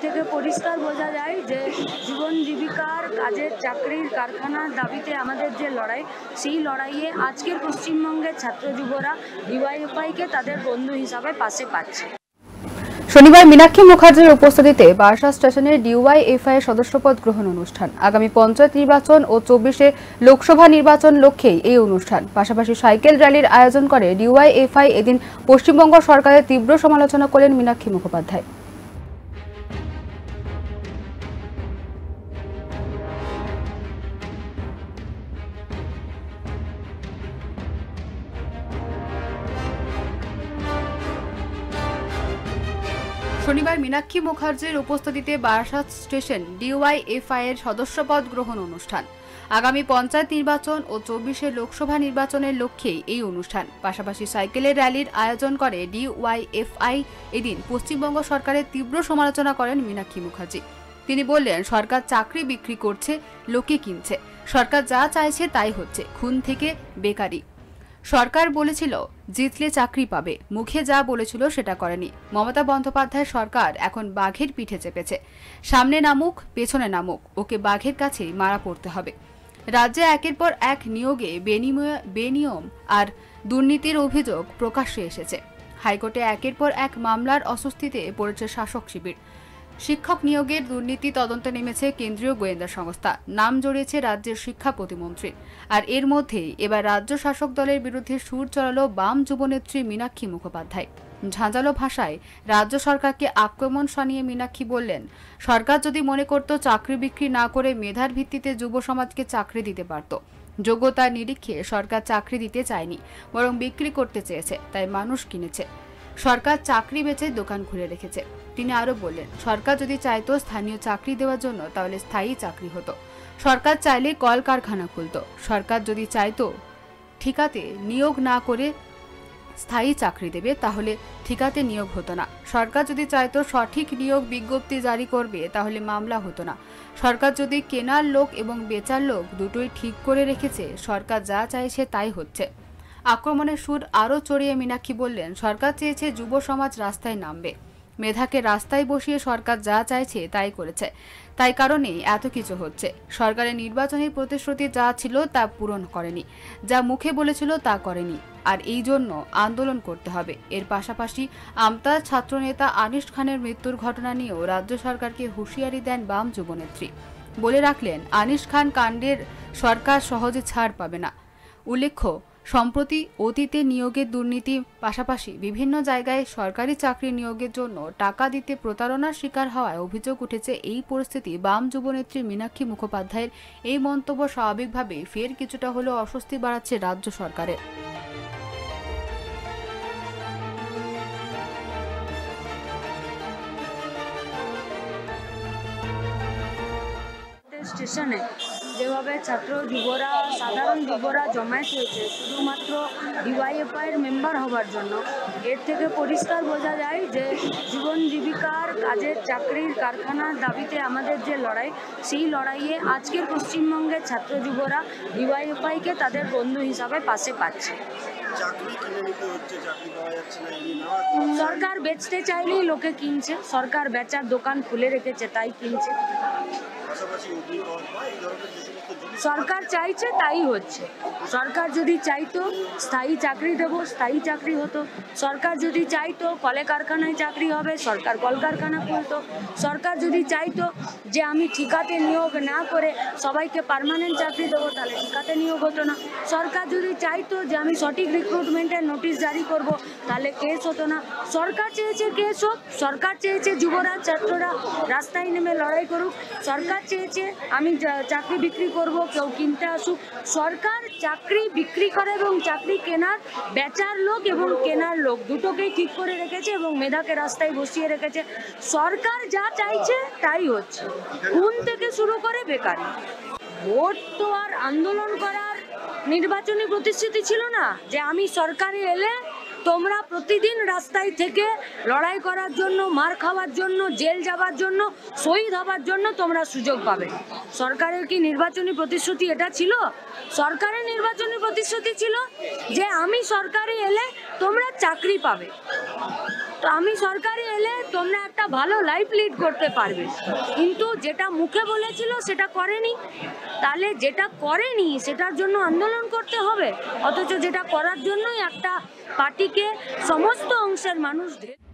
থেকে পরিষ্কার বোঝা যায় যে জীবন জীবিকার কাজের চাকরির কারখানার দাবিতে আমাদের যে লড়াই, সেই লড়াইয়ে আজকের পশ্চিমবঙ্গের ছাত্র যুবরা ডিওয়াইএফআইকে তাদের বন্ধু হিসাবে পাশে পাচ্ছে। শনিবার মীনাক্ষী মুখার্জির উপস্থিতিতে বারাসাত স্টেশনের ডিওয়াইএফআই এর সদস্যপদ গ্রহণ অনুষ্ঠান। আগামী পঞ্চায়েত নির্বাচন ও 24-এ লোকসভা নির্বাচন লক্ষ্যেই এই অনুষ্ঠান। পাশাপাশি সাইকেল র্যালির আয়োজন করে ডিওয়াইএফআই। এদিন পশ্চিমবঙ্গ সরকারের তীব্র সমালোচনা করলেন মীনাক্ষী মুখোপাধ্যায়। শনিবার মীনাক্ষী মুখার্জির উপস্থিতিতে বারাসাত স্টেশন ডিওয়াইএফআই এর সদস্যপদ গ্রহণ অনুষ্ঠান। আগামী পঞ্চায়েত নির্বাচন ও 24-এ লোকসভা নির্বাচনের লক্ষ্যেই এই অনুষ্ঠান। পাশাপাশি সাইকেলের র্যালির আয়োজন করে ডিওয়াইএফআই। এদিন পশ্চিমবঙ্গ সরকারের তীব্র সমালোচনা করেন মীনাক্ষী মুখার্জি। তিনি বললেন, সরকার চাকরি বিক্রি করছে, লোকে কিনছে। সরকার যা চাইছে তাই হচ্ছে, খুন থেকে বেকারি। সরকার বলেছিল জিতলে চাকরি পাবে, মুখে যা বলেছিল সেটা করেনি। মমতা বন্দ্যোপাধ্যায় সরকার এখন বাঘের পিঠে চেপেছে। সামনে নামুক পেছনে নামুক, ওকে বাঘের কাছেই মারা পড়তে হবে। রাজ্যে একের পর এক নিয়োগে বেনিয়ম আর দুর্নীতির অভিযোগ প্রকাশ্যে এসেছে। হাইকোর্টে একের পর এক মামলার অস্বস্তিতে পড়েছে শাসক শিবির। শিক্ষক নিয়োগের দুর্নীতি তদন্তে নেমেছে কেন্দ্রীয় গোয়েন্দা সংস্থা। নাম জড়িয়েছে রাজ্যের শিক্ষা প্রতিমন্ত্রীর। আর এর মধ্যেই এবার রাজ্য শাসক দলের বিরুদ্ধে সুর চড়ালো বাম যুবনেত্রী মীনাক্ষী মুখোপাধ্যায়। ঝাঁঝালো ভাষায় রাজ্য সরকারকে আক্রমণ শানিয়ে মীনাক্ষী বললেন, সরকার যদি মনে করত চাকরি বিক্রি না করে মেধার ভিত্তিতে যুব সমাজকে চাকরি দিতে পারত। যোগ্যতার নিরীক্ষে সরকার চাকরি দিতে চায়নি, বরং বিক্রি করতে চেয়েছে, তাই মানুষ কিনেছে। সরকার চাকরি বেচে দোকান খুলে রেখেছে। তিনি আরো বললেন, সরকার যদি চাইতো স্থানীয় চাকরি দেওয়ার জন্য, তাহলে স্থায়ী চাকরি হতো। সরকার চাইলে কলকারখানা খুলতো। সরকার যদি চাইতো ঠিকাতে নিয়োগ না করে স্থায়ী চাকরি দেবে, তাহলে ঠিকাতে নিয়োগ হতো না। সরকার যদি চাইতো সঠিক নিয়োগ বিজ্ঞপ্তি জারি করবে, তাহলে মামলা হতো না। সরকার যদি কেনার লোক এবং বেচার লোক দুটোই ঠিক করে রেখেছে, সরকার যা চাইছে তাই হচ্ছে। আক্রমণের সুর আরও চড়িয়ে মীনাক্ষী বললেন, সরকার চেয়েছে যুব সমাজ রাস্তায় নামবে। মেধাকে রাস্তায় বসিয়ে সরকার যা চাইছে তাই করেছে, তাই কারণেই এত কিছু হচ্ছে। সরকারের নির্বাচনী প্রতিশ্রুতি যা ছিল তা পূরণ করেনি, যা মুখে বলেছিল তা করেনি, আর এই জন্য আন্দোলন করতে হবে। এর পাশাপাশি আমতার ছাত্রনেতা আনিস খানের মৃত্যুর ঘটনা নিয়েও রাজ্য সরকারকে হুঁশিয়ারি দেন বাম যুবনেত্রী। বলে রাখলেন, আনিস খান কাণ্ডের সরকার সহজে ছাড় পাবে না। উল্লেখ্য, সম্প্রতি অতীতে নিয়োগের দুর্নীতি পাশাপাশি বিভিন্ন জায়গায় সরকারি চাকরি নিয়োগের জন্য টাকা দিতে প্রতারণার শিকার হওয়ায় অভিযোগ উঠেছে। এই পরিস্থিতি বাম যুবনেত্রী মীনাক্ষী মুখোপাধ্যায়ের এই মন্তব্য স্বাভাবিকভাবে ফের কিছুটা হলেও অস্বস্তি বাড়াচ্ছে রাজ্য সরকারের। স্টেশনে যেভাবে ছাত্র যুবরা, সাধারণ যুবরা জমায়েত হয়েছে শুধুমাত্র ডিওয়াইএফআই এর মেম্বার হবার জন্য, এর থেকে পরিষ্কার বোঝা যায় যে জীবন জীবিকার কাজের চাকরির কারখানার দাবিতে আমাদের যে লড়াই, সেই লড়াইয়ে আজকের পশ্চিমবঙ্গের ছাত্র যুবরা ডিওয়াইএফআইকে তাদের বন্ধু হিসাবে পাশে পাচ্ছে। সরকার বেচতে চাইলেই লোকে কিনছে, সরকার বেচার দোকান খুলে রেখেছে তাই কিনছে। সরকার চাইছে তাই হচ্ছে। সরকার যদি চাইতো স্থায়ী চাকরি দেবো, স্থায়ী চাকরি হতো। সরকার যদি চাইতো কলে কারখানায় চাকরি হবে, সরকার কলকারখানা খুলতো। সরকার যদি চাইতো যে আমি ঠিকাতে নিয়োগ না করে সবাইকে পার্মানেন্ট চাকরি দেবো, তাহলে ঠিকাতে নিয়োগ হতো না। সরকার যদি চাইতো যে আমি সঠিক রিক্রুটমেন্টের নোটিশ জারি করব, তাহলে কেস হতো না। সরকার চেয়েছে কেস হোক, সরকার চেয়েছে যুবরা ছাত্ররা রাস্তায় নেমে লড়াই করুক, সরকার চেয়েছে আমি চাকরি বিক্রি করব, কেউ কিনতে আসুক। সরকার চাকরি বিক্রি করে এবং চাকরি কেনার, বেচার লোক এবং কেনার লোক দুটোকেই ঠিক করে রেখেছে এবং মেধাকে রাস্তায় বসিয়ে রেখেছে। সরকার যা চাইছে তাই হচ্ছে, খুন থেকে শুরু করে বেকারি। ভোট তো আর আন্দোলন করার নির্বাচনী প্রতিশ্রুতি ছিল না যে আমি সরকারে এলে তোমরা প্রতিদিন রাস্তায় থেকে লড়াই করার জন্য, মার খাওয়ার জন্য, জেল যাবার জন্য, শহীদ হবার জন্য তোমরা সুযোগ পাবে। সরকারের কি নির্বাচনী প্রতিশ্রুতি এটা ছিল? সরকারের নির্বাচনী প্রতিশ্রুতি ছিল যে আমি সরকারে এলে তোমরা চাকরি পাবে। তো আমি সরকারে এলে তোমরা একটা ভালো লাইফ লিড করতে পারবে, কিন্তু যেটা মুখে বলেছিল সেটা করেনি, তাহলে যেটা করেনি সেটার জন্য আন্দোলন করতে হবে, অথচ যেটা করার জন্যই একটা পার্টিকে সমস্ত অংশের মানুষ